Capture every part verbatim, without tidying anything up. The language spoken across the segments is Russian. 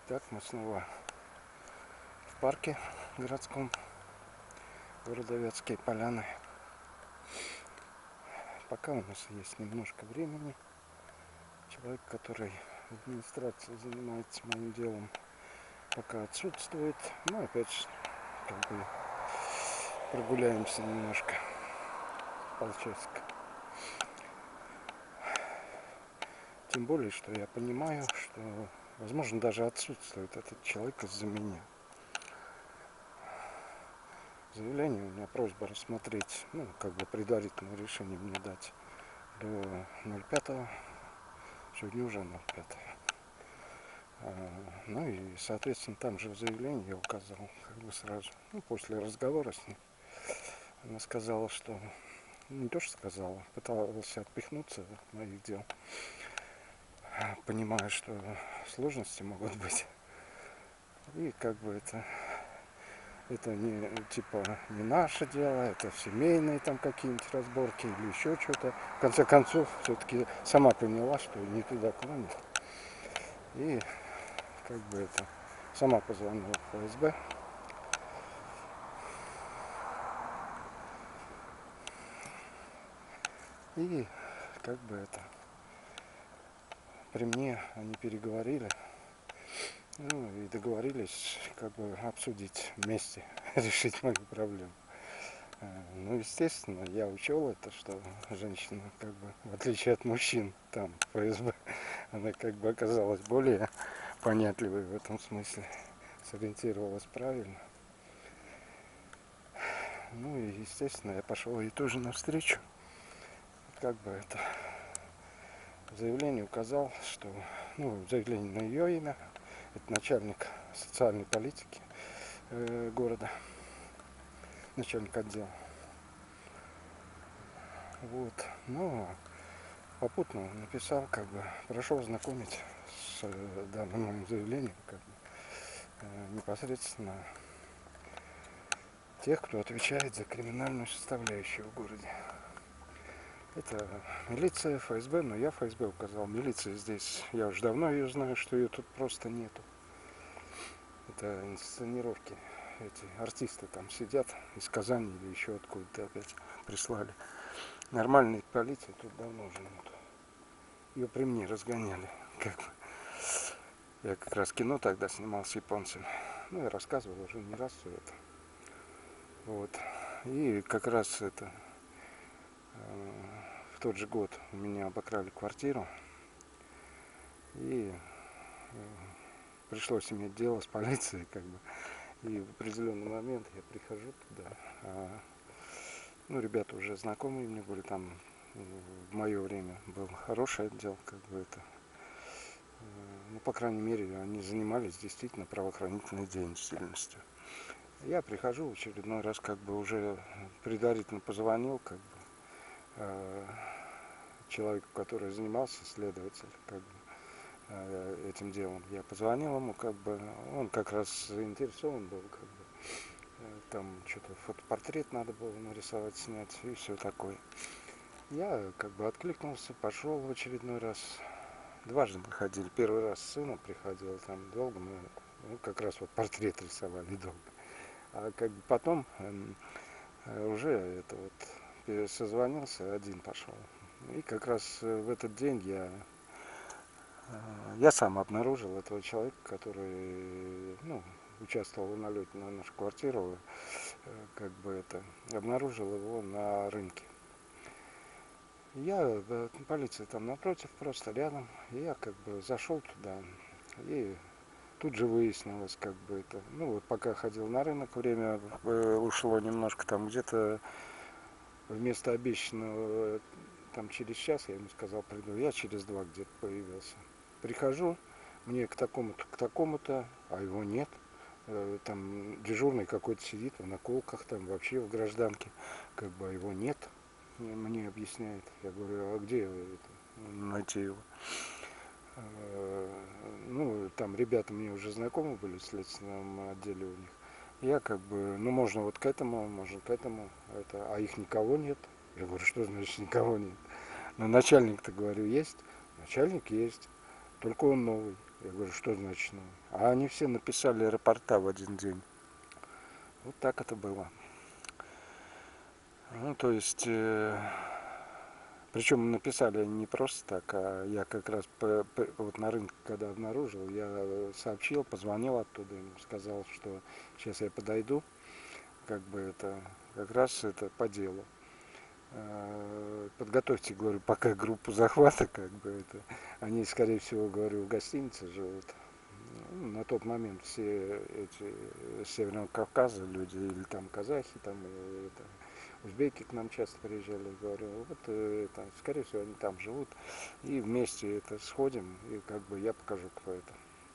Так, мы снова в парке городском города Вятские Поляны. Пока у нас есть немножко времени. Человек, который в администрации занимается моим делом, пока отсутствует. Ну, опять же, как бы прогуляемся немножко, полчасика. Тем более, что я понимаю, что, возможно, даже отсутствует этот человек из-за меня. Заявление у меня просьба рассмотреть, ну, как бы предварительное решение мне дать до ноль пятого. Сегодня уже ноль пятого. Ну и, соответственно, там же в заявлении я указал, как бы сразу, ну, после разговора с ней, она сказала, что, ну, не то, что сказала, пыталась отпихнуться от моих дел, понимая, что сложности могут быть. И как бы это, это не, типа, не наше дело, это семейные там какие-нибудь разборки или еще что-то. В конце концов, все-таки сама поняла, что не туда клонит. И как бы это, сама позвонила в эф эс бэ. И как бы это, при мне они переговорили, ну и договорились как бы обсудить вместе, решить мою проблему. Ну, естественно, я учел это, что женщина, как бы, в отличие от мужчин там в эф эс бэ, она как бы оказалась более понятливой в этом смысле, сориентировалась правильно. Ну и, естественно, я пошел ей тоже навстречу. Как бы это, в заявлении указал, что, ну, заявление на ее имя, это начальник социальной политики э, города, начальник отдела. Вот. Но попутно написал, как бы, прошу ознакомить с э, данным моим заявлением, как бы, э, непосредственно тех, кто отвечает за криминальную составляющую в городе. Это милиция, эф эс бэ, но я в эф эс бэ указал. Милиция здесь, я уже давно ее знаю, что ее тут просто нету. Это инсценировки. Эти артисты там сидят из Казани или еще откуда-то опять прислали. Нормальной полиции тут давно уже нет. Ее при мне разгоняли. Как бы. Я как раз кино тогда снимал с японцами. Ну, я рассказывал уже не раз все это. Вот. И как раз это э, в тот же год у меня обокрали квартиру. И э, пришлось иметь дело с полицией, как бы. И в определенный момент я прихожу туда. А, ну, ребята уже знакомые мне были, там в мое время был хороший отдел, как бы это. Ну, по крайней мере, они занимались действительно правоохранительной деятельностью. Я прихожу в очередной раз, как бы уже предварительно позвонил, как бы, э, человеку, который занимался, следователь, как бы, э, этим делом. Я позвонил ему, как бы, он как раз заинтересован был, как бы, э, там что-то фотопортрет надо было нарисовать, снять и все такое. Я как бы откликнулся, пошел в очередной раз. Дважды мы ходили. Первый раз с сыном приходил, там долго мы, ну, как раз вот портрет рисовали долго. А как бы потом э, уже это вот созвонился, один пошел. И как раз в этот день я, э, я сам обнаружил этого человека, который, ну, участвовал в налете на нашу квартиру, э, как бы это, обнаружил его на рынке. Я, да, полиция там напротив, просто рядом. Я как бы зашел туда. И тут же выяснилось, как бы это. Ну вот пока ходил на рынок, время э, ушло немножко, там где-то вместо обещанного там через час, я ему сказал, приду. Я через два где-то появился. Прихожу, мне к такому-то, к такому-то, а его нет. Э, Там дежурный какой-то сидит в наколках, там вообще в гражданке, как бы, а его нет. Мне объясняет. Я говорю, а где это, найти его? Ну, там ребята мне уже знакомы были в следственном отделе у них. Я как бы, ну, можно вот к этому, можно к этому, это, а их никого нет. Я говорю, что значит никого нет? Ну, начальник-то, говорю, есть. Начальник есть. только он новый. Я говорю, что значит новый? А они все написали рапорта в один день. Вот так это было. Ну, то есть, э, причем написали не просто так, а я как раз по, по, вот на рынке, когда обнаружил, я сообщил, позвонил оттуда, им сказал, что сейчас я подойду, как бы это, как раз это по делу. Э, Подготовьте, говорю, пока группу захвата, как бы это. Они, скорее всего, говорю, в гостинице живут. Ну, на тот момент все эти с Северного Кавказа люди, или там казахи, там и это, узбеки к нам часто приезжали, говорю, вот это, скорее всего, они там живут, и вместе это сходим, и как бы я покажу, кто это.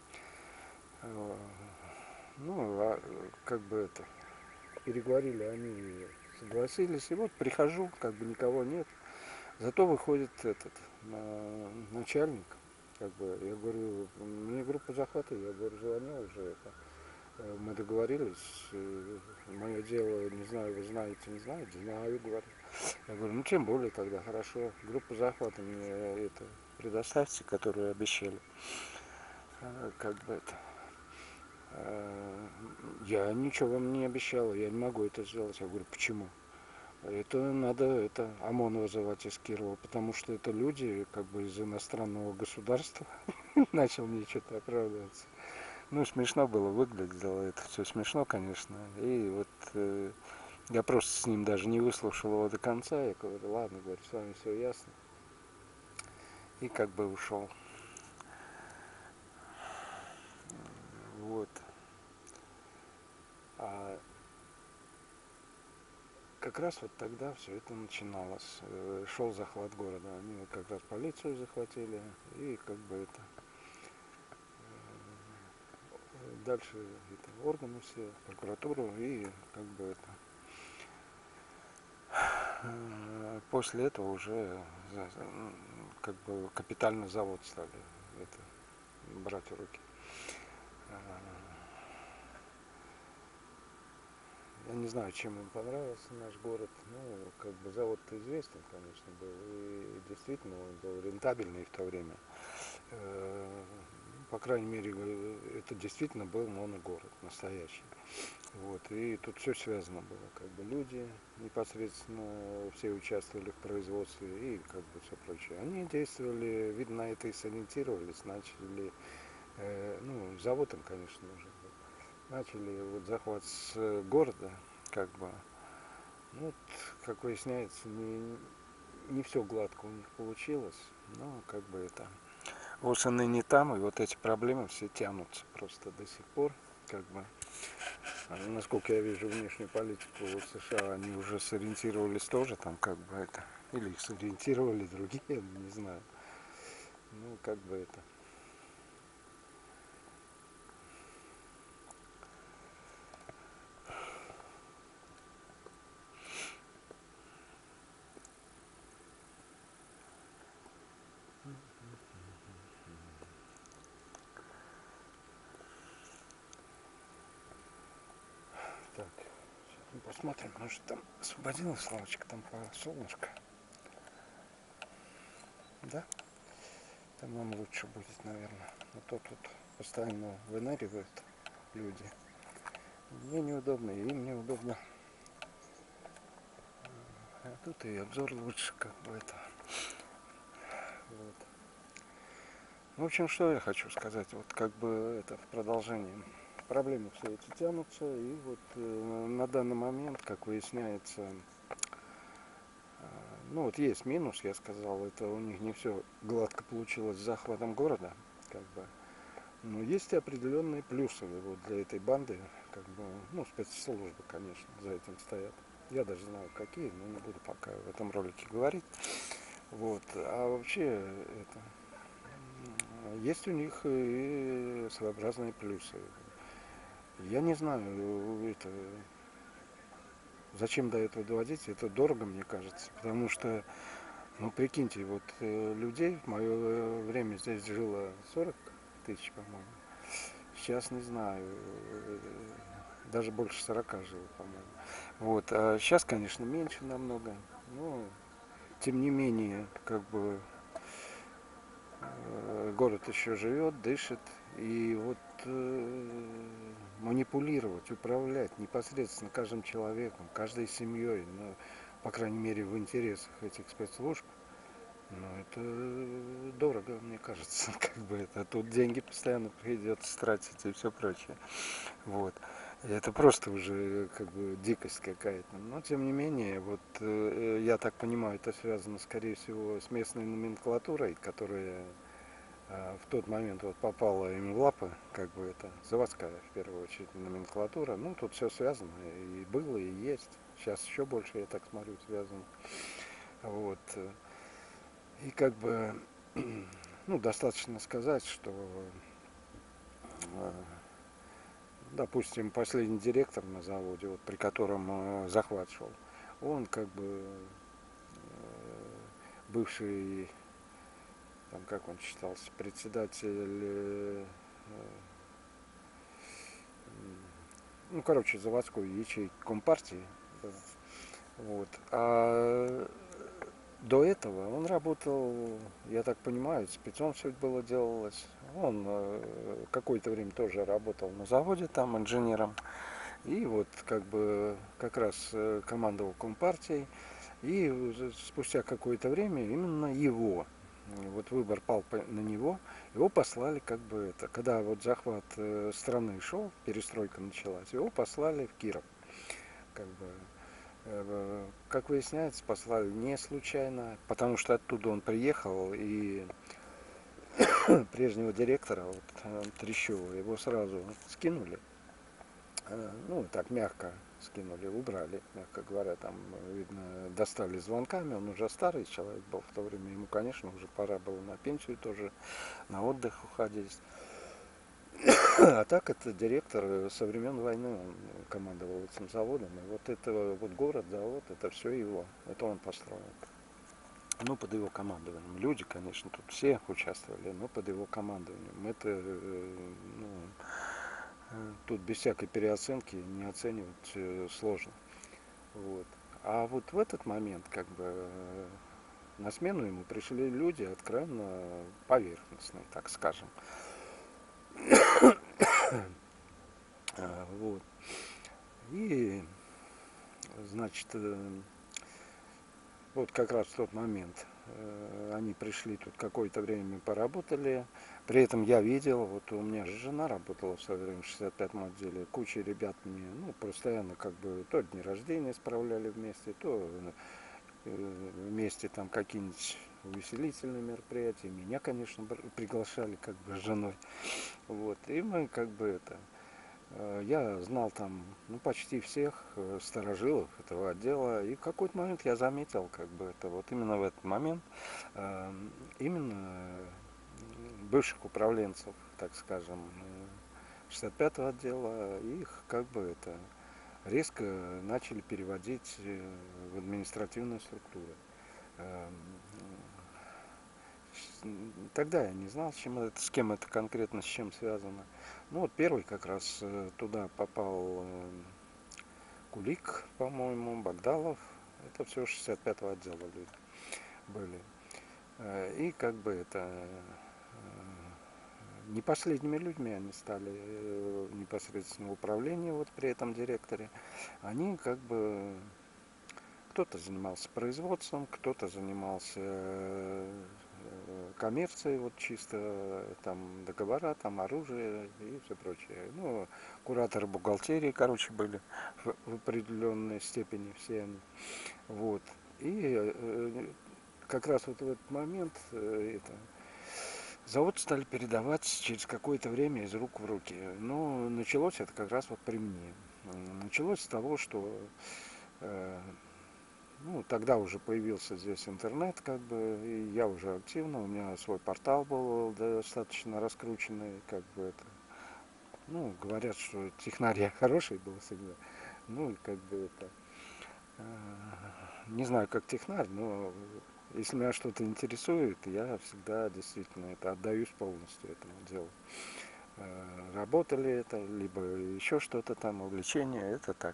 Ну, а как бы это, переговорили, они согласились, и вот прихожу, как бы никого нет, зато выходит этот начальник, как бы, я говорю, мне группа захвата, я говорю, звонил уже это. Мы договорились, мое дело, не знаю, вы знаете, не знаете, знаю, говорю. Я говорю, ну тем более тогда, хорошо, группу захвата мне это предоставьте, которую обещали. Как бы это. Я ничего вам не обещала, я не могу это сделать. Я говорю, почему? Это надо это ОМОН вызывать из Кирова, потому что это люди как бы из иностранного государства. Начал мне что-то оправдываться. Ну, смешно было, выглядело это все смешно, конечно. И вот э, я просто с ним даже не выслушал его до конца. Я говорю, ладно, говорю, с вами все ясно. И как бы ушел. Вот. А как раз вот тогда все это начиналось. Шел захват города. Они вот как раз полицию захватили. И как бы это... Дальше это органы все, прокуратуру и как бы это... После этого уже как бы капитально завод стали это, брать в руки. Я не знаю, чем им понравился наш город. Ну, как бы завод-то известен, конечно, был. И действительно он был рентабельный в то время. По крайней мере, это действительно был моногород настоящий. Вот. И тут все связано было. Как бы люди непосредственно все участвовали в производстве и как бы все прочее. Они действовали, видно, на это и сориентировались, начали, э, ну, завод им, конечно, нужен был. Начали вот захват с города, как бы, ну, вот, как выясняется, не, не все гладко у них получилось, но как бы это... Вот они не там, и вот эти проблемы все тянутся просто до сих пор, как бы. Насколько я вижу внешнюю политику США, они уже сориентировались тоже там, как бы это, или их сориентировали другие, не знаю. Ну, как бы это. Так, сейчас мы посмотрим, может там освободилась лавочка, там по солнышко. Да? Там нам лучше будет, наверное. А то тут постоянно выныривают люди. Мне неудобно, и им неудобно. А тут и обзор лучше, как бы это. Вот. В общем, что я хочу сказать, вот как бы это в продолжении. Проблемы все эти тянутся, и вот э, на данный момент, как выясняется, э, ну вот есть минус, я сказал, это у них не все гладко получилось с захватом города, как бы. Но есть и определенные плюсы вот для этой банды, как бы, ну, спецслужбы, конечно, за этим стоят. Я даже знаю какие, но не буду пока в этом ролике говорить. Вот. А вообще это, есть у них и своеобразные плюсы. Я не знаю, это, зачем до этого доводить, это дорого, мне кажется, потому что, ну, прикиньте, вот людей в мое время здесь жило сорок тысяч, по-моему. Сейчас не знаю, даже больше сорока жило, по-моему. Вот. А сейчас, конечно, меньше намного, но тем не менее, как бы э, город еще живет, дышит, и вот э, манипулировать, управлять непосредственно каждым человеком, каждой семьей, ну, по крайней мере, в интересах этих спецслужб, ну, это дорого, мне кажется, как бы это. Тут деньги постоянно придется тратить и все прочее. Вот. И это просто уже как бы дикость какая-то. Но тем не менее, вот э, я так понимаю, это связано, скорее всего, с местной номенклатурой, которая э, в тот момент вот попала им в лапы, как бы это заводская, в первую очередь, номенклатура. Ну, тут все связано, и было, и есть. Сейчас еще больше, я так смотрю, связано. Вот. И как бы, ну, достаточно сказать, что, э, допустим, последний директор на заводе, вот, при котором э, захват шел, он как бы э, бывший, там, как он считался, председатель, э, ну, короче, заводской ячейки Компартии. Вот. А до этого он работал, я так понимаю, спецом все это было делалось. Он э, какое-то время тоже работал на заводе, там инженером. И вот как бы как раз э, командовал Компартией. И спустя какое-то время именно его, вот выбор пал на него, его послали как бы это, когда вот захват э, страны шел, перестройка началась, его послали в Киров. Как бы, э, как выясняется, послали не случайно, потому что оттуда он приехал, и прежнего директора, вот, э, Трещева, его сразу скинули. Э, ну, так мягко скинули, убрали, мягко говоря, там, видно, достали звонками, он уже старый человек был в то время, ему, конечно, уже пора было на пенсию тоже, на отдых уходить. А так это директор со времен войны, он командовал этим заводом, и вот это вот город, завод, это все его, это он построил. Ну, под его командованием. Люди, конечно, тут все участвовали, но под его командованием. Это, э, ну, э, тут без всякой переоценки не оценивать э, сложно. Вот. А вот в этот момент, как бы, э, на смену ему пришли люди откровенно поверхностные, так скажем. А, вот. И, значит, э, вот как раз в тот момент э, они пришли тут какое-то время поработали. При этом я видел, вот у меня же жена работала в свое время в шестьдесят пятом отделе. Куча ребят мне, ну, постоянно как бы то дни рождения справляли вместе, то э, вместе там какие-нибудь увеселительные мероприятия. Меня, конечно, приглашали как бы с женой. Вот. И мы как бы это я знал там, ну, почти всех э, старожилов этого отдела, и в какой-то момент я заметил, как бы это вот именно в этот момент, э, именно бывших управленцев, так скажем, шестьдесят пятого отдела, их как бы это резко начали переводить в административные структуры. Тогда я не знал, с, чем это, с кем это конкретно, с чем связано. Ну вот первый как раз туда попал Кулик, по-моему, Багдалов. Это все шестьдесят пятого отдела люди были. И как бы это не последними людьми они стали непосредственно в управлении вот при этом директоре. Они как бы кто-то занимался производством, кто-то занимался коммерцией, вот чисто там договора, там оружие и все прочее. Ну, кураторы бухгалтерии, короче, были в, в определенной степени все они. Вот. И э, как раз вот в этот момент э, это, завод стали передавать через какое-то время из рук в руки. Но началось это как раз вот при мне. Началось с того, что э, ну, тогда уже появился здесь интернет, как бы, и я уже активно, у меня свой портал был достаточно раскрученный, как бы это. Ну, говорят, что технарь я хороший был всегда. Ну, и как бы это. Э, не знаю, как технарь, но если меня что-то интересует, я всегда действительно это отдаюсь полностью этому делу. Э, работали это, либо еще что-то там, увлечение, это так.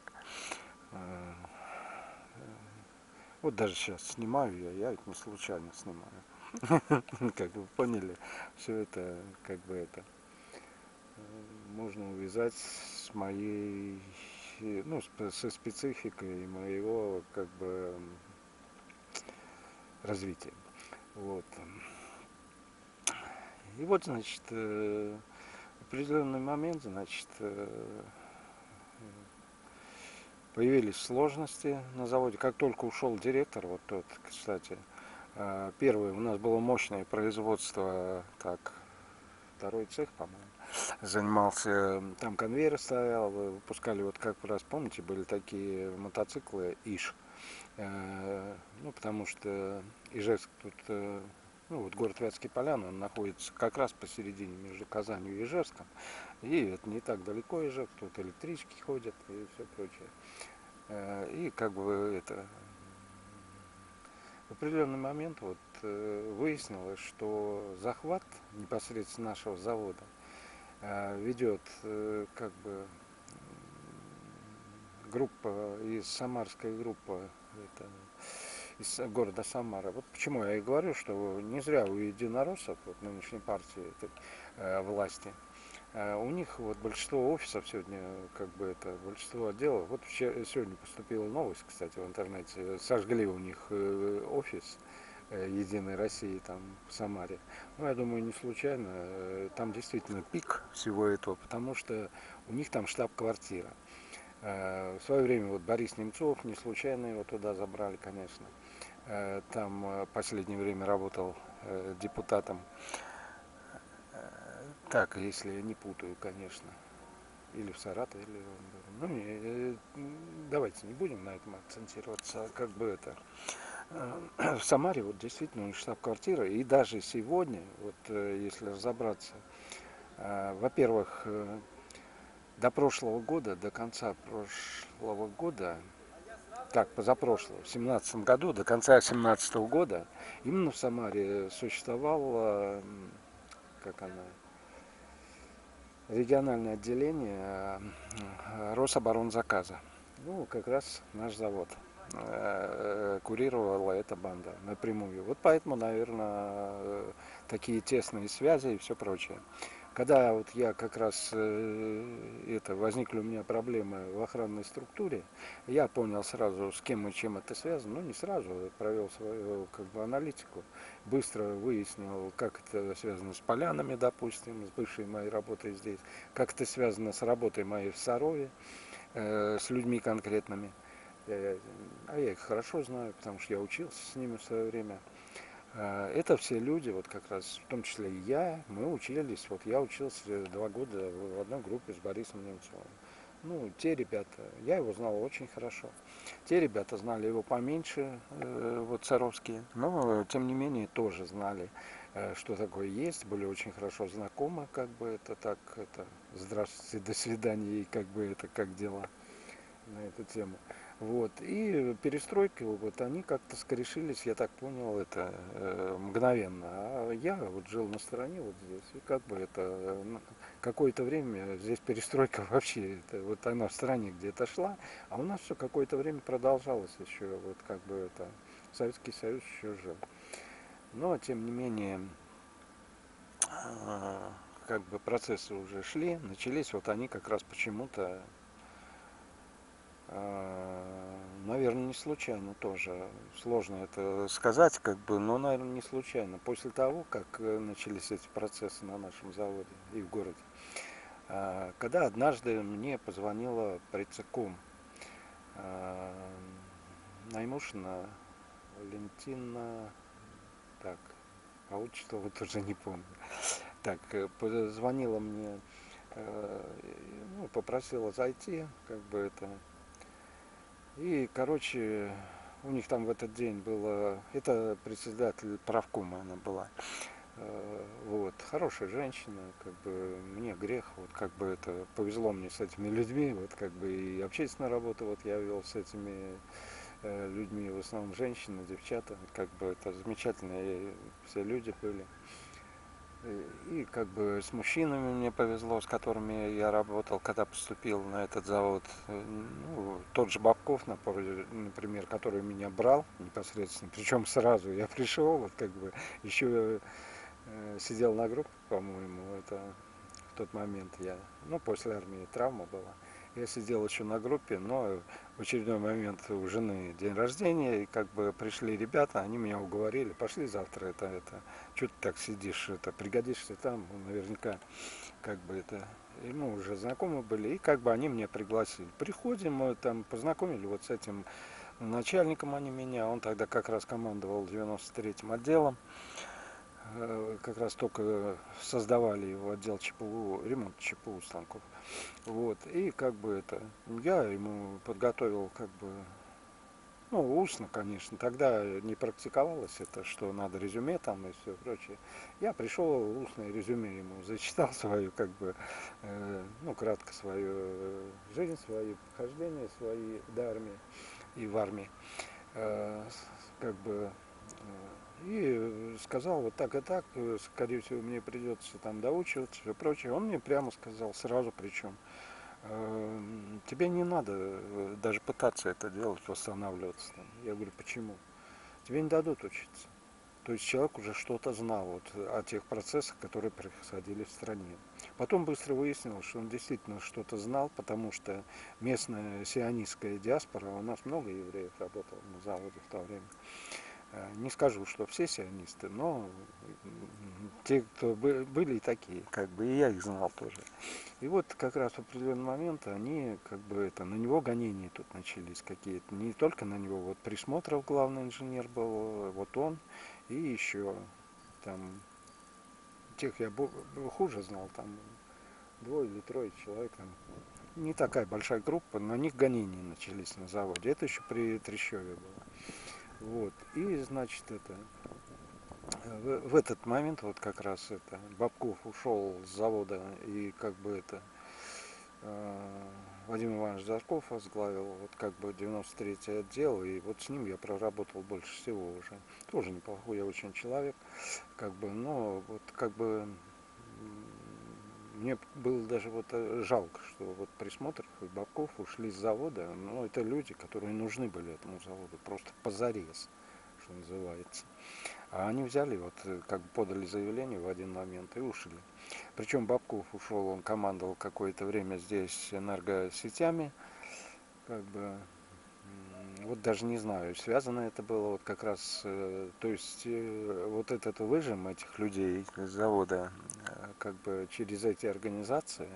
Вот даже сейчас снимаю я, я ведь не случайно снимаю. Как вы поняли, все это, как бы это, можно увязать с моей, ну, со спецификой моего, как бы, развития. Вот. И вот, значит, в определенный момент, значит, появились сложности на заводе. Как только ушел директор, вот тот, кстати, первый, у нас было мощное производство, так, второй цех, по-моему, занимался, там конвейер стоял, выпускали, вот как раз, помните, были такие мотоциклы ИШ, ну, потому что Ижевск тут, ну, вот город Вятские Поляны, он находится как раз посередине между Казанью и Ижевском, и это не так далеко Ижевск, тут электрички ходят и все прочее. И как бы это, в определенный момент вот выяснилось, что захват непосредственно нашего завода ведет как бы группа из самарской группы, это, из города Самара. Вот почему я и говорю, что не зря у единороссов, вот нынешней партии этой, э, власти, э, у них вот большинство офисов сегодня, как бы это, большинство отделов, вот вчера, сегодня поступила новость, кстати, в интернете, сожгли у них э, офис э, Единой России там в Самаре. Ну, я думаю, не случайно, э, там действительно пик всего этого, потому что у них там штаб-квартира. В свое время вот Борис Немцов, не случайно его туда забрали, конечно. Там в последнее время работал депутатом. Так, если я не путаю, конечно. Или в Саратове, или он был. Ну, давайте не будем на этом акцентироваться. Как бы это. В Самаре вот действительно у них штаб-квартира. И даже сегодня, вот если разобраться, во-первых, до прошлого года, до конца прошлого года, так, позапрошлого, в семнадцатом году, до конца семнадцатого года, именно в Самаре существовало, как она, региональное отделение Рособоронзаказа. Ну, как раз наш завод курировала эта банда напрямую. Вот поэтому, наверное, такие тесные связи и все прочее. Когда вот я как раз это, возникли у меня проблемы в охранной структуре, я понял сразу, с кем и чем это связано. Ну, не сразу, провел свою как бы аналитику, быстро выяснил, как это связано с полянами, допустим, с бывшей моей работой здесь, как это связано с работой моей в Сарове, э, с людьми конкретными. Я, а я их хорошо знаю, потому что я учился с ними в свое время. Это все люди, вот как раз, в том числе и я, мы учились, вот я учился два года в одной группе с Борисом Немцовым. Ну, те ребята, я его знал очень хорошо. Те ребята знали его поменьше, вот Саровские, но тем не менее тоже знали, что такое есть, были очень хорошо знакомы, как бы это так, это здравствуйте, до свидания, и как бы это, как дела на эту тему. Вот. И перестройки, вот они как-то скорешились, я так понял, это э, мгновенно. А я вот жил на стороне вот здесь, и как бы это э, какое-то время здесь перестройка вообще, это, вот она в стране где-то шла, а у нас все какое-то время продолжалось еще, вот как бы это, Советский Союз еще жил. Но, тем не менее, э, как бы процессы уже шли, начались, вот они как раз почему-то, наверное, не случайно тоже. Сложно это сказать, как бы, но, наверное, не случайно. После того, как начались эти процессы на нашем заводе и в городе, когда однажды мне позвонила предцеком Наймушина Валентина, так, а отчество вот уже не помню. Так, позвонила мне, ну, попросила зайти, как бы это. И, короче, у них там в этот день было, это председатель правкома она была, вот, хорошая женщина, как бы мне грех, вот как бы это повезло мне с этими людьми, вот как бы и общественную работу вот я вел с этими людьми, в основном женщины, девчата, как бы это замечательные все люди были. И, и как бы с мужчинами мне повезло, с которыми я работал, когда поступил на этот завод. Ну, тот же Бабков, например, который меня брал непосредственно, причем сразу я пришел, вот как бы еще э, сидел на группе, по-моему, это в тот момент я, ну, после армии травма была. Я сидел еще на группе, но в очередной момент у жены день рождения, и как бы пришли ребята, они меня уговорили, пошли завтра, это, это, что ты так сидишь, это, пригодишься там, ну, наверняка, как бы это, и мы уже знакомы были, и как бы они меня пригласили. Приходим, мы там познакомили вот с этим начальником они меня, он тогда как раз командовал девяносто третьим отделом, как раз только создавали его отдел ЧПУ, ремонт ЧПУ станков. Вот, и как бы это, я ему подготовил как бы, ну, устно, конечно, тогда не практиковалось это, что надо резюме там и все прочее. Я пришел, устное резюме ему зачитал свою, как бы, э, ну, кратко свою э, жизнь, свои похождения, свои до армии и в армии. Э, как бы и сказал вот так и так, скорее всего, мне придется там доучиваться и прочее. Он мне прямо сказал, сразу причем, тебе не надо даже пытаться это делать, восстанавливаться. Там. Я говорю, почему? Тебе не дадут учиться. То есть человек уже что-то знал вот, о тех процессах, которые происходили в стране. Потом быстро выяснилось, что он действительно что-то знал, потому что местная сионистская диаспора, у нас много евреев работало на заводе в то время. Не скажу, что все сионисты, но те, кто были и такие, как бы и я их знал тоже. И вот как раз в определенный момент они, как бы это, на него гонения тут начались какие-то. Не только на него, вот Присмотров главный инженер был, вот он, и еще там, тех я хуже знал, там двое или трое человек, там, не такая большая группа, на них гонения начались на заводе. Это еще при Трещеве было. Вот. И, значит, это в, в этот момент вот как раз это Бабков ушел с завода и как бы это э, Вадим Иванович Зарков возглавил вот как бы девяносто третий отдел, и вот с ним я проработал больше всего уже. Тоже неплохой я очень человек, как бы, но вот как бы мне было даже вот жалко, что вот Присмотров и Бабков ушли с завода, но это люди, которые нужны были этому заводу, просто позарез, что называется. А они взяли, вот как бы подали заявление в один момент и ушли. Причем Бабков ушел, он командовал какое-то время здесь энергосетями, как бы, вот даже не знаю, связано это было вот как раз, то есть вот этот выжим этих людей из завода, как бы через эти организации,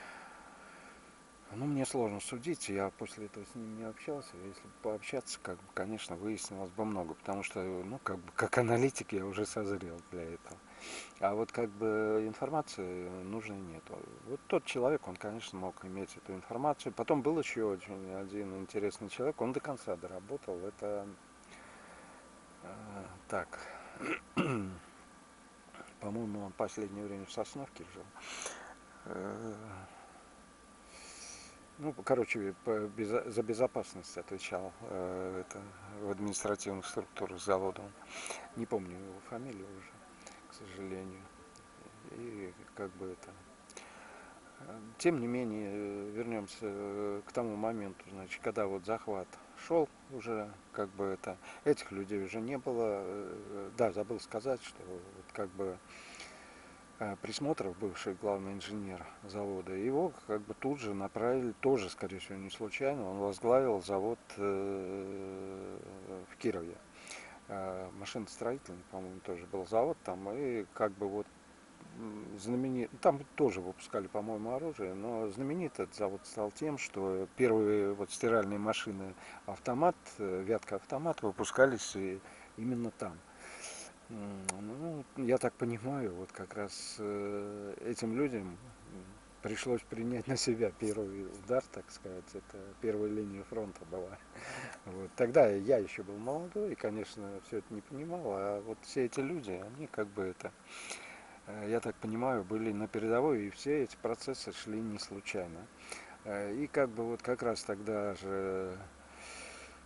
ну, мне сложно судить, я после этого с ним не общался. Если бы пообщаться, как бы, конечно, выяснилось бы много, потому что, ну, как бы, как аналитик я уже созрел для этого. А вот как бы информации нужной нету. Вот тот человек, он, конечно, мог иметь эту информацию. Потом был еще очень один интересный человек, он до конца доработал. Это э, так, по-моему, он в последнее время в Сосновке жил. Э, Ну, короче, по, безо, за безопасность отвечал э, это, в административных структурах завода. Не помню его фамилию уже, к сожалению. И как бы это. Тем не менее, вернемся к тому моменту, значит, когда вот захват шел уже, как бы это, этих людей уже не было. Да, забыл сказать, что вот как бы Присмотров, бывший главный инженер завода, его как бы тут же направили, тоже, скорее всего, не случайно, он возглавил завод э, в Кирове. Э, машиностроительный, по-моему, тоже был завод там, и как бы вот знаменит, там тоже выпускали, по-моему, оружие, но знаменит этот завод стал тем, что первые вот стиральные машины автомат, Вятка автомат выпускались именно там. Ну, я так понимаю, вот как раз э, этим людям пришлось принять на себя первый удар, так сказать, это первая линия фронта была. Вот. Тогда я еще был молодой и, конечно, все это не понимал, а вот все эти люди, они как бы это, я так понимаю, были на передовой, и все эти процессы шли не случайно. И как бы вот как раз тогда же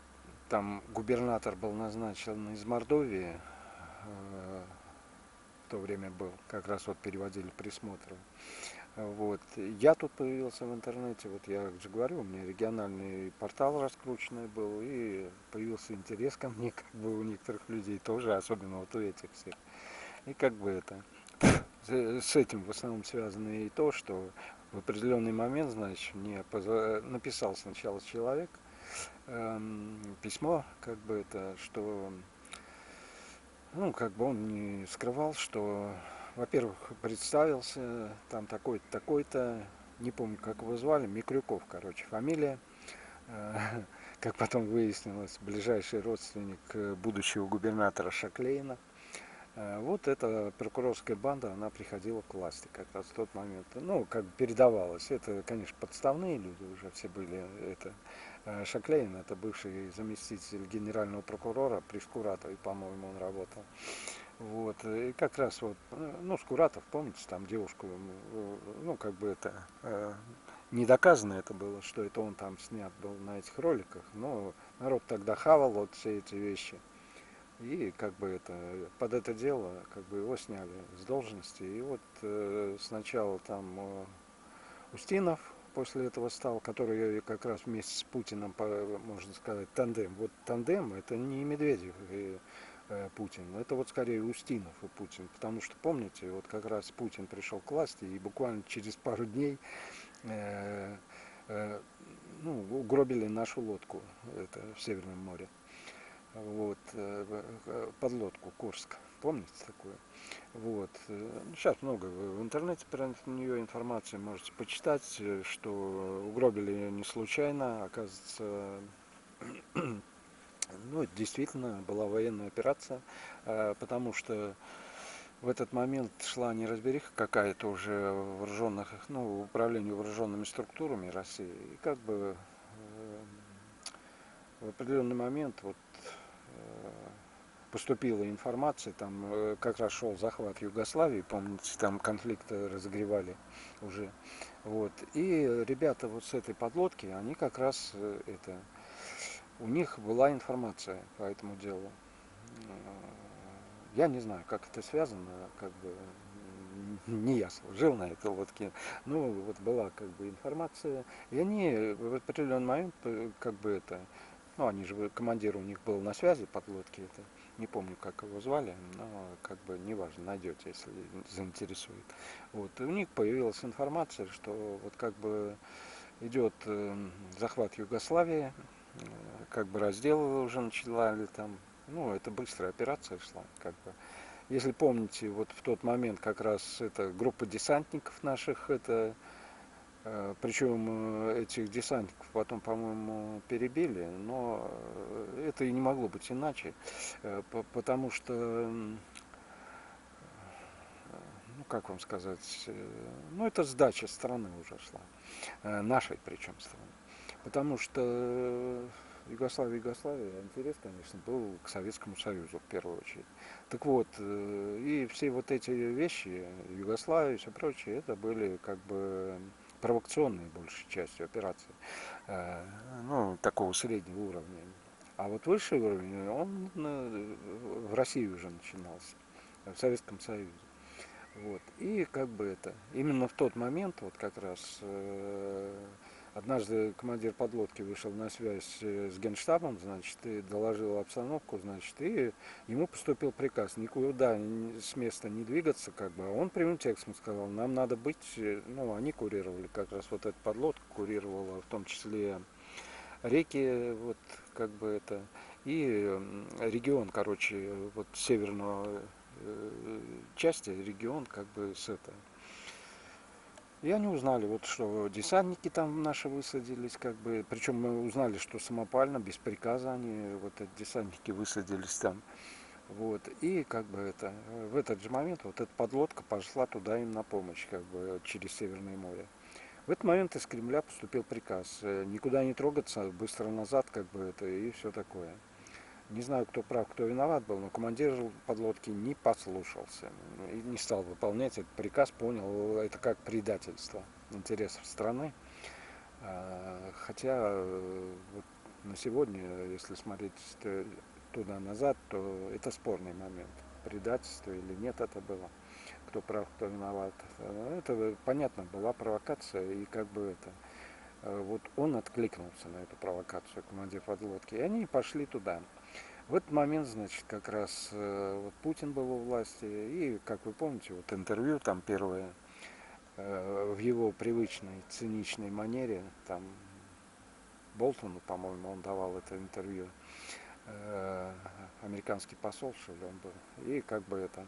там губернатор был назначен из Мордовии, то время был, как раз вот переводили присмотром. Вот. Я тут появился в интернете, вот я же говорю, у меня региональный портал раскрученный был, и появился интерес ко мне, как бы у некоторых людей тоже, особенно вот у этих всех. И как бы это, с этим в основном связано и то, что в определенный момент, значит, мне позв... написал сначала человек эм, письмо, как бы это, что, ну, как бы он не скрывал, что, во-первых, представился, там такой-то, такой-то, не помню, как его звали, Микрюков, короче, фамилия. Э, Как потом выяснилось, ближайший родственник э, будущего губернатора Шаклейна. Э, Вот эта прокурорская банда, она приходила к власти как раз в тот момент. Ну, как бы передавалось. Это, конечно, подставные люди уже все были. Это э, Шаклейн, это бывший заместитель генерального прокурора при Скуратове, по-моему, он работал. Вот. И как раз вот, э, ну, Скуратов, помните, там девушку, э, ну, как бы это, э, не доказано это было, что это он там снят был на этих роликах, но народ тогда хавал вот все эти вещи. И как бы это, под это дело, как бы его сняли с должности. И вот э, сначала там э, Устинов после этого стал, который как раз вместе с Путиным, по- можно сказать, тандем. Вот тандем это не Медведев и э, Путин, это вот скорее Устинов и Путин. Потому что, помните, вот как раз Путин пришел к власти, и буквально через пару дней э, э, ну, угробили нашу лодку это, в Северном море. Вот, э, э, подлодку Курск. Помните такое? Вот. э, ну, Сейчас много в в интернете про нее информации можете почитать, э, что угробили ее не случайно, оказывается, ну, это действительно была военная операция, э, потому что в этот момент шла неразбериха какая-то уже вооруженных, ну, управлению вооруженными структурами России. И как бы э, в определенный момент вот э, поступила информация, там э, как раз шел захват Югославии, помните, там конфликты разогревали уже. Вот. И ребята вот с этой подлодки, они как раз э, это, у них была информация по этому делу. Я не знаю, как это связано, как бы не я служил на этой лодке, ну вот была как бы информация, и они в определенный момент э, как бы это, ну они же, командир у них был на связи подлодки, это, не помню как его звали, но как бы неважно, найдете, если заинтересует. Вот, и у них появилась информация, что вот как бы идет э, захват Югославии, э, как бы раздел уже начала ли там, ну это быстрая операция шла, как бы. Если помните, вот в тот момент как раз это группа десантников наших, это э, причем э, этих десантников потом, по-моему, перебили, но э, это и не могло быть иначе, э, по- потому что, м, ну как вам сказать, э, ну это сдача страны уже шла, э, нашей причем страны. Потому что э, Югославия, Югославия, интерес, конечно, был к Советскому Союзу в первую очередь. Так вот, э, и все вот эти вещи, Югославия и все прочее, это были как бы провокационные большей частью операции, э, ну, такого среднего уровня. А вот высший уровень, он э, в России уже начинался, в Советском Союзе. Вот. И как бы это, именно в тот момент, вот как раз э, однажды командир подлодки вышел на связь э, с Генштабом, значит, и доложил обстановку, значит, и ему поступил приказ никуда с места не двигаться, как бы, а он прямым текстом сказал, нам надо быть, э, ну, они курировали, как раз вот эта подлодка курировала, в том числе реки, вот, как бы это, и регион, короче, вот северного э, части, регион, как бы с это. И они узнали, вот, что десантники там наши высадились, как бы, причем мы узнали, что самопально, без приказа они, вот эти десантники высадились там. Вот, и как бы это, в этот же момент вот эта подлодка пошла туда им на помощь, как бы, через Северное море. В этот момент из Кремля поступил приказ э, никуда не трогаться, быстро назад, как бы это, и все такое. Не знаю, кто прав, кто виноват был, но командир подлодки не послушался и не стал выполнять этот приказ, понял это как предательство интересов страны. А, Хотя э, вот на сегодня, если смотреть туда назад, то это спорный момент, предательство или нет это было. кто прав, кто виноват. Это, понятно, была провокация, и как бы это... Вот он откликнулся на эту провокацию, командир подлодки, и они пошли туда. В этот момент, значит, как раз вот Путин был у власти, и, как вы помните, вот интервью там первое, в его привычной циничной манере, там Болтону, по-моему, он давал это интервью, американский посол, что ли, он был, и как бы это...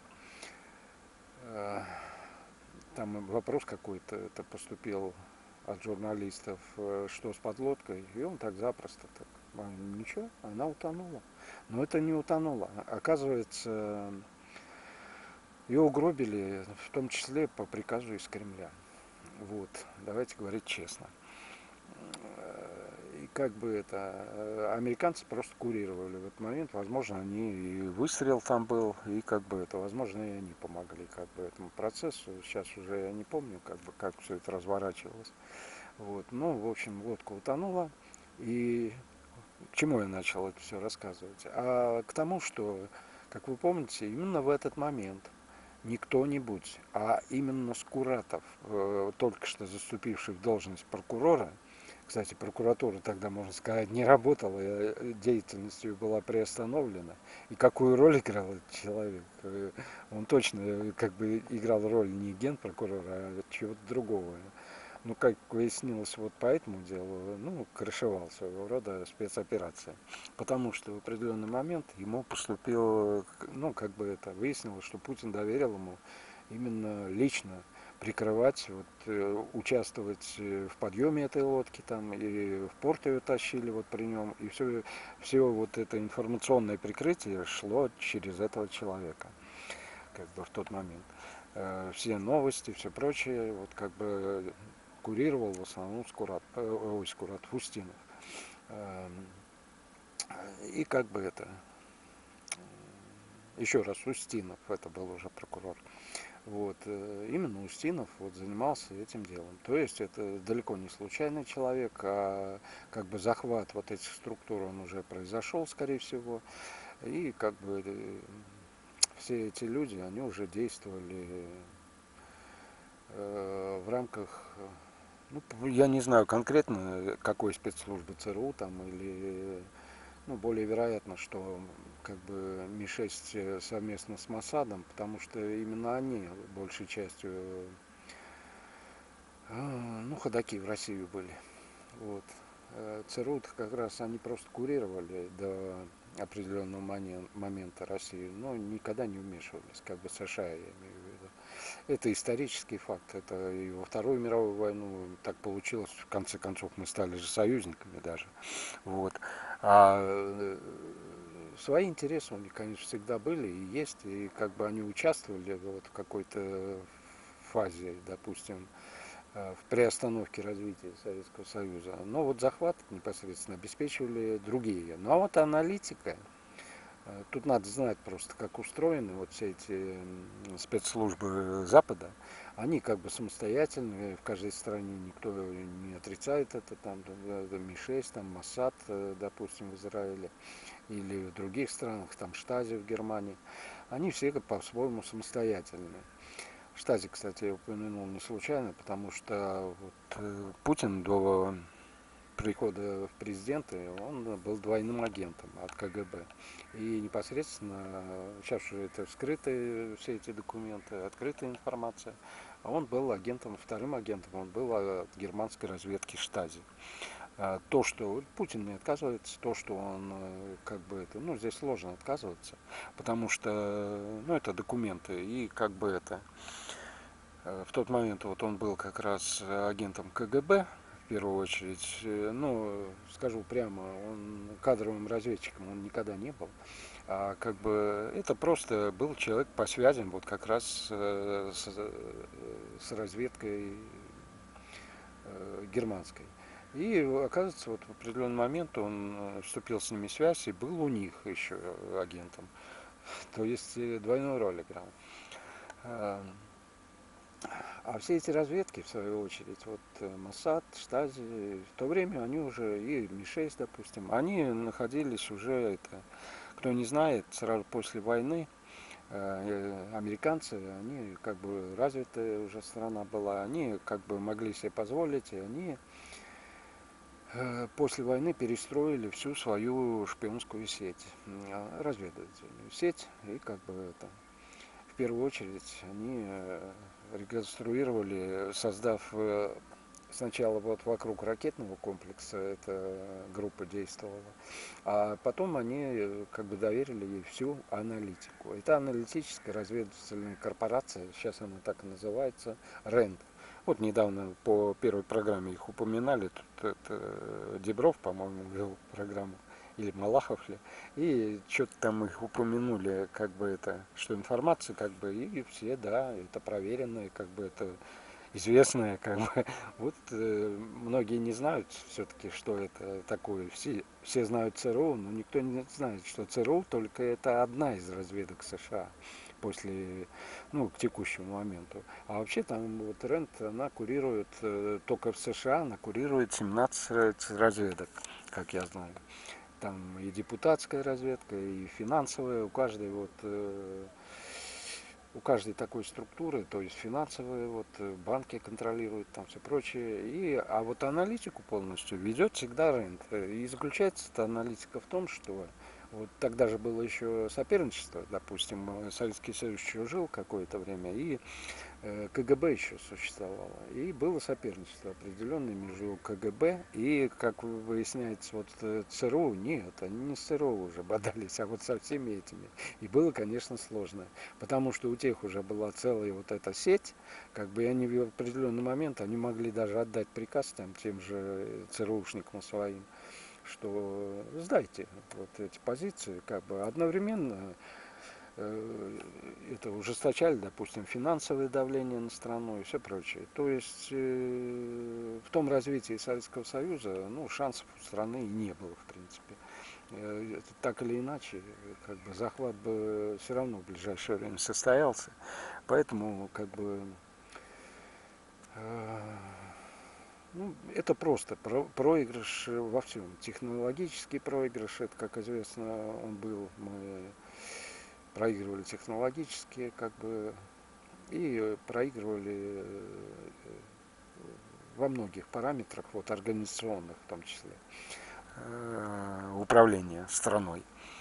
Там вопрос какой-то это поступил от журналистов, что с подлодкой, и он так запросто, так, ничего, она утонула. Но это не утонула. Оказывается, ее угробили, в том числе по приказу из Кремля. Вот, давайте говорить честно. И как бы это, американцы просто курировали в этот момент, возможно, они и выстрел там был, и как бы это, возможно, и они помогли как бы этому процессу. Сейчас уже я не помню, как бы, как все это разворачивалось. Вот, ну, в общем, лодка утонула, и к чему я начал это все рассказывать? А к тому, что, как вы помните, именно в этот момент не кто-нибудь, а именно Скуратов, э, только что заступивший в должность прокурора, кстати, прокуратура тогда, можно сказать, не работала, деятельность ее была приостановлена. И какую роль играл этот человек? Он точно как бы играл роль не генпрокурора, а чего-то другого. Ну, как выяснилось вот по этому делу, ну, крышевал своего рода спецоперация. Потому что в определенный момент ему поступил, ну, как бы это, выяснилось, что Путин доверил ему именно лично прикрывать, вот, э, участвовать в подъеме этой лодки, там, и в порт ее тащили вот при нем, и все, все вот это информационное прикрытие шло через этого человека, как бы в тот момент. Э, все новости, все прочее, вот как бы курировал в основном Скурат, ой, Скурат, Устинов. Э, и как бы это, еще раз, Устинов, это был уже прокурор. Вот, именно Устинов вот занимался этим делом. То есть это далеко не случайный человек, а как бы захват вот этих структур он уже произошел, скорее всего. И как бы все эти люди, они уже действовали э, в рамках, ну, я не знаю конкретно какой спецслужбы ЦРУ там или... Ну, более вероятно, что как бы Ми шесть совместно с Моссадом, потому что именно они большей частью, ну, ходаки в Россию были. Вот. ЦРУ как раз они просто курировали до определенного момента Россию, но никогда не вмешивались, как бы США, я имею в виду. Это исторический факт. Это и во Вторую мировую войну так получилось. В конце концов, мы стали же союзниками даже. Вот. А свои интересы у них, конечно, всегда были и есть. И как бы они участвовали вот в какой-то фазе, допустим, в приостановке развития Советского Союза. Но вот захват непосредственно обеспечивали другие. Ну а вот аналитика, тут надо знать просто, как устроены вот все эти спецслужбы Запада. Они как бы самостоятельные, в каждой стране никто не отрицает это, там Ми шесть, там Моссад, допустим, в Израиле или в других странах, там Штази в Германии. Они все по-своему самостоятельные. Штази, кстати, я упомянул не случайно, потому что вот Путин до прихода в президенты, он был двойным агентом от КГБ. И непосредственно, сейчас уже это вскрытые все эти документы, открытая информация, а он был агентом, вторым агентом, он был от германской разведки Штази. То, что Путин не отказывается, то, что он как бы это, ну, здесь сложно отказываться, потому что, ну, это документы, и как бы это, в тот момент вот он был как раз агентом КГБ, в первую очередь, ну, скажу прямо, он кадровым разведчиком он никогда не был, а как бы это просто был человек по связям вот как раз с, с разведкой германской. И оказывается, вот в определенный момент он вступил с ними в связь и был у них еще агентом. То есть двойную роль играл. А все эти разведки, в свою очередь, вот Моссад, Штази, в то время они уже, и Ми шесть, допустим, они находились уже, это, кто не знает, сразу после войны, американцы, они как бы развитая уже страна была, они как бы могли себе позволить, и они после войны перестроили всю свою шпионскую сеть, разведывательную сеть, и как бы это, в первую очередь они реконструировали, создав сначала вот вокруг ракетного комплекса эта группа действовала, а потом они как бы доверили ей всю аналитику. Это аналитическая разведывательная корпорация, сейчас она так и называется, РЭНД. Вот недавно по первой программе их упоминали, тут это, Дебров, по-моему, вел программу, или Малахов ли, и что-то там их упомянули, как бы это, что информация, как бы, и все, да, это проверенное, как бы это известное, как бы, вот э, многие не знают все-таки, что это такое. Все, все знают ЦРУ, но никто не знает, что ЦРУ только это одна из разведок США после, ну, к текущему моменту. А вообще там вот РЭНД, она курирует, э, только в США она курирует семнадцать разведок, как я знаю. Там и депутатская разведка, и финансовая, у каждой вот э, у каждой такой структуры, то есть финансовые, вот, банки контролируют, там все прочее. И, а вот аналитику полностью ведет всегда РЭНД. И заключается эта аналитика в том, что вот тогда же было еще соперничество, допустим, Советский Союз еще жил какое-то время, и КГБ еще существовало. И было соперничество определенное между КГБ и, как выясняется, вот ЦРУ. Нет, они не с ЦРУ уже бодались, а вот со всеми этими. И было, конечно, сложно. Потому что у тех уже была целая вот эта сеть, как бы, и они в определенный момент, они могли даже отдать приказ там, тем же ЦРУшникам своим, что сдайте вот эти позиции, как бы одновременно это ужесточали, допустим, финансовое давление на страну и все прочее. То есть э, в том развитии Советского Союза, ну, шансов у страны и не было, в принципе. Э, так или иначе, как бы захват бы все равно в ближайшее время состоялся. Поэтому, как бы, э, ну, это просто про проигрыш во всем. Технологический проигрыш, это, как известно, он был. Мы проигрывали технологически, как бы, и проигрывали во многих параметрах, вот организационных в том числе, управления страной.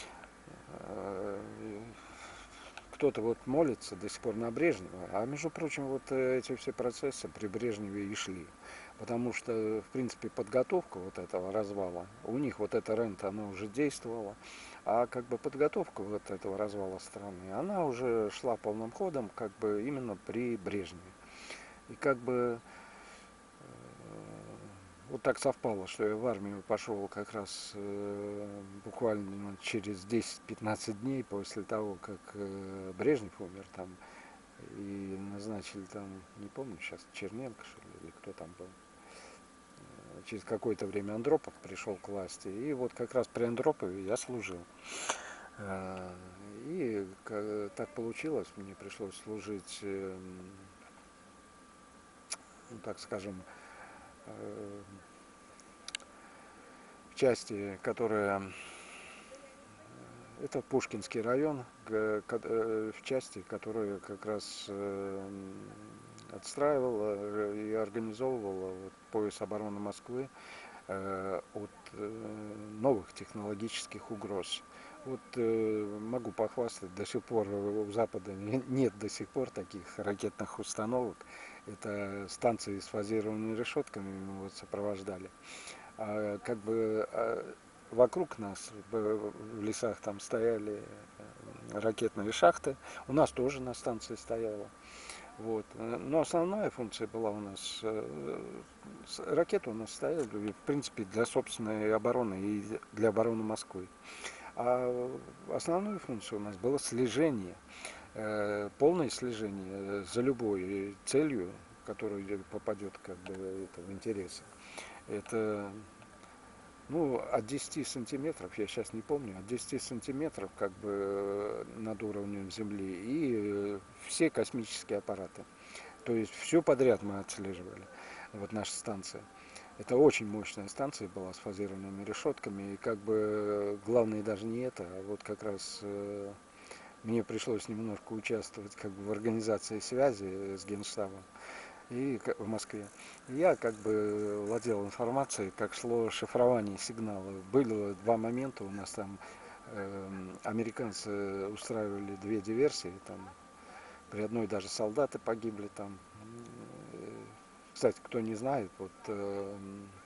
Кто-то вот молится до сих пор на Брежнева, а между прочим, вот эти все процессы при Брежневе и шли. Потому что, в принципе, подготовка вот этого развала, у них вот эта РЭНД, она уже действовала, а как бы подготовка вот этого развала страны, она уже шла полным ходом, как бы именно при Брежневе. И как бы вот так совпало, что я в армию пошел как раз э, буквально через десять-пятнадцать дней после того, как э, Брежнев умер там, и назначили там, не помню сейчас, Черненко, что ли, или кто там был. Через какое-то время Андропов пришел к власти, и вот как раз при Андропове я служил. И так получилось, мне пришлось служить, ну, так скажем, в части, которая, это Пушкинский район, в части, которая как раз отстраивала и организовывала вот пояс обороны Москвы от новых технологических угроз. Вот э, могу похвастать, до сих пор у Запада нет до сих пор таких ракетных установок. Это станции с фазированными решетками мы вот сопровождали. А, как бы а, вокруг нас в лесах там стояли ракетные шахты. У нас тоже на станции стояла. Вот. Но основная функция была у нас, ракеты у нас стояли, в принципе, для собственной обороны и для обороны Москвы. А основную функцию у нас было слежение, полное слежение за любой целью, которая попадет, как бы, это, в интересы. Это, ну, от десяти сантиметров, я сейчас не помню, от десяти сантиметров, как бы, над уровнем Земли, и все космические аппараты. То есть все подряд мы отслеживали, вот наша станция. Это очень мощная станция была с фазированными решетками, и как бы главное даже не это, а вот как раз мне пришлось немножко участвовать как бы в организации связи с Генштабом и в Москве. И я как бы владел информацией, как шло шифрование сигнала. Было два момента у нас там. э, Американцы устраивали две диверсии, там при одной даже солдаты погибли там. Э, Кстати, кто не знает, вот э,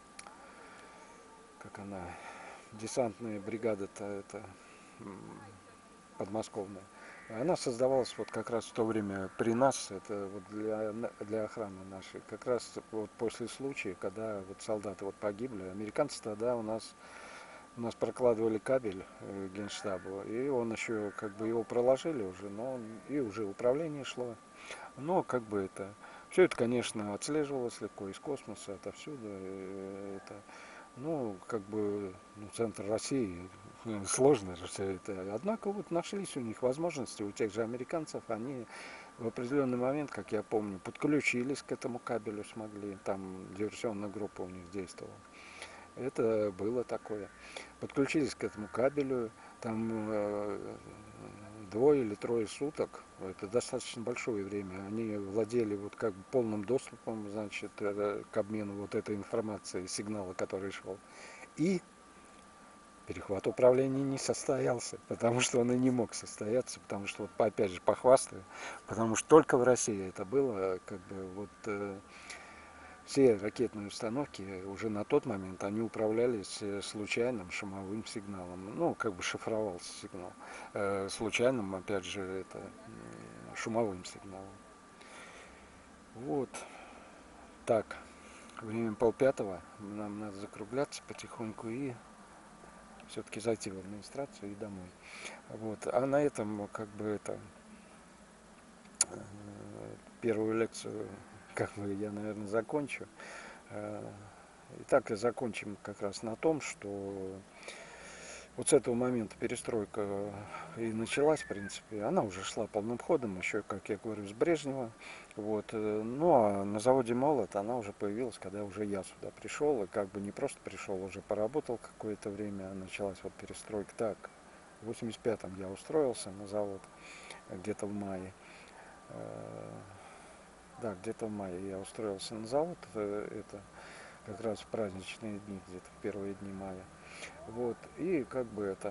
как она, десантная бригада-то это м, подмосковная. Она создавалась вот как раз в то время при нас, это вот для, для охраны нашей. Как раз вот после случая, когда вот солдаты вот погибли, американцы тогда у нас, у нас прокладывали кабель э, Генштабу, и он еще, как бы его проложили уже, но он, и уже управление шло. Но как бы это, все это, конечно, отслеживалось легко из космоса, отовсюду. э, Это, ну, как бы, ну, центр России, э, сложно же все это. Однако вот нашлись у них возможности, у тех же американцев, они в определенный момент, как я помню, подключились к этому кабелю, смогли, там диверсионная группа у них действовала. Это было такое. Подключились к этому кабелю, там э, двое или трое суток, это достаточно большое время, они владели вот как бы полным доступом, значит, э, к обмену вот этой информации, сигнала, который шел. И перехват управления не состоялся, потому что он и не мог состояться, потому что, вот опять же, похвастаю, потому что только в России это было, как бы, вот э, все ракетные установки уже на тот момент, они управлялись э, случайным шумовым сигналом, ну, как бы шифровался сигнал, э, случайным, опять же, это э, шумовым сигналом. Вот так, время полпятого, нам надо закругляться потихоньку и все-таки зайти в администрацию и домой. Вот. А на этом как бы это э, первую лекцию как бы я, наверное, закончу. Э, Итак, закончим как раз на том, что вот с этого момента перестройка и началась, в принципе. Она уже шла полным ходом, еще, как я говорю, с Брежнева. Вот. э, Ну, а на заводе «Молот» она уже появилась, когда уже я сюда пришел. И как бы не просто пришел, уже поработал какое-то время, началась вот перестройка. Так, в восемьдесят пятом я устроился на завод, где-то в мае. Э, Да, где-то в мае я устроился на завод. э, Это как раз в праздничные дни, где-то в первые дни мая. Вот. И как бы это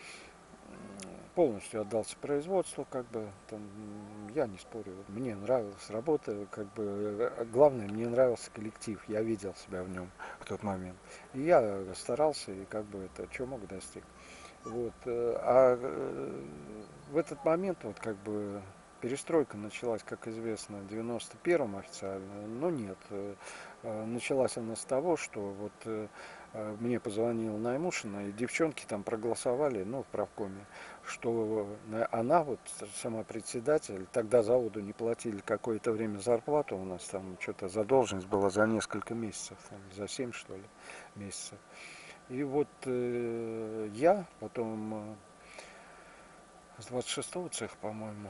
полностью отдался производству, как бы там, я не спорю, мне нравилась работа, как бы э, главное, мне нравился коллектив, я видел себя в нем в тот момент. И я старался, и как бы это, что мог достиг. Вот. э, А э, в этот момент, вот как бы перестройка началась, как известно, в девяносто первом официально, но нет. э, э, Началась она с того, что вот э, э, мне позвонила Наймушина, и девчонки там проголосовали, ну, в правкоме, что на- она, вот сама председатель, тогда заводу не платили какое-то время зарплату, у нас там что-то задолженность была за несколько месяцев, там, за семь что ли месяцев. И вот э, я потом э, с двадцать шестого цеха, по-моему,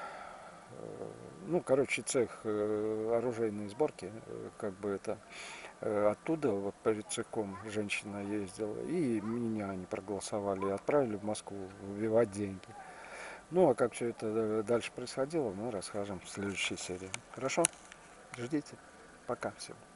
э, ну, короче, цех э, оружейной сборки, э, как бы это, э, оттуда вот перед цехом женщина ездила, и меня они проголосовали и отправили в Москву выбивать деньги. Ну, а как все это э, дальше происходило, мы расскажем в следующей серии. Хорошо? Ждите. Пока. Всем.